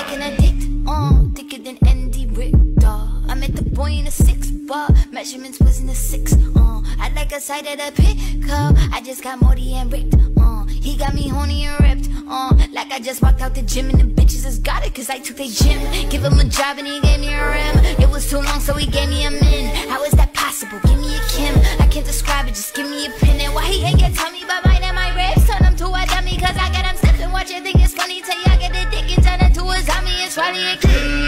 like an addict, thicker than Andy Richter. I met the boy in a 6-bar, measurements was in a 6, I like a side of the pickup, I just got Morty and ripped, he got me horny and ripped, like I just walked out the gym and the bitches just got it cause I took their gym. Give him a job and he gave me a rim, it was too long so he gave me a min. How is that possible? Give me a Kim, I can't describe it, just give me a pin. And why he ain't get tell me about mine and my ribs? Turn him to a dummy cause I got him stiff and watch you think it's funny till y'all get the dick and turn into a zombie. It's funny and clean.